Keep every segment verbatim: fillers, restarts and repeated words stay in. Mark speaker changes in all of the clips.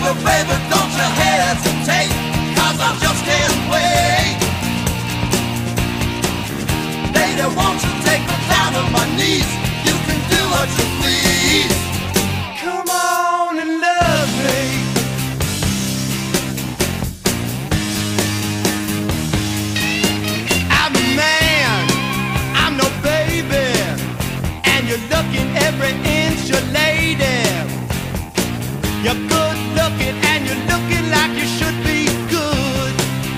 Speaker 1: Baby, baby, don't you hesitate, 'cause I just can't wait. Lady, won't you take me down on my knees? You can do what you please. Come on and love me. I'm a man, I'm no baby, and you're looking every inch a lady. You're good looking and you're looking like you should be good.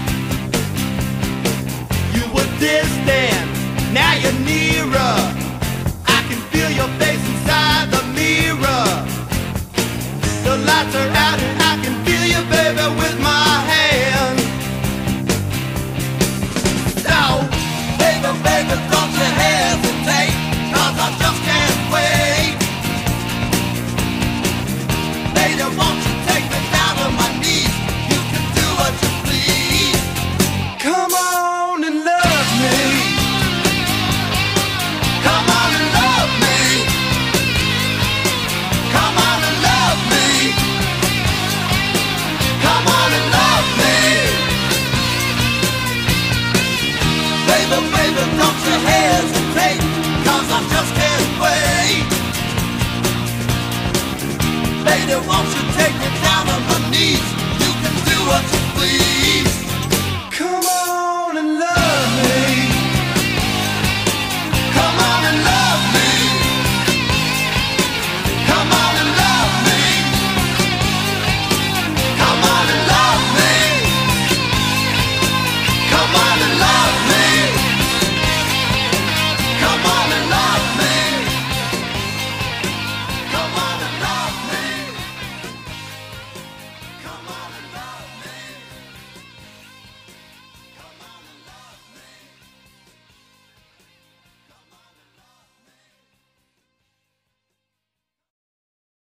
Speaker 1: You were distant, now you're nearer. I can feel your face inside the mirror. The lights are out and I can feel you, baby, with my hand. So, baby, baby, don't you hesitate, 'cause I just can't wait. Lady, won't you take me down on my knees? You can do what you please. Come on and love me. Come on and love me. Come on and love me. Come on and love me. Baby, baby, don't you hesitate, 'cause I just can't wait. Lady, won't you take me down on my knees? You can do what you please.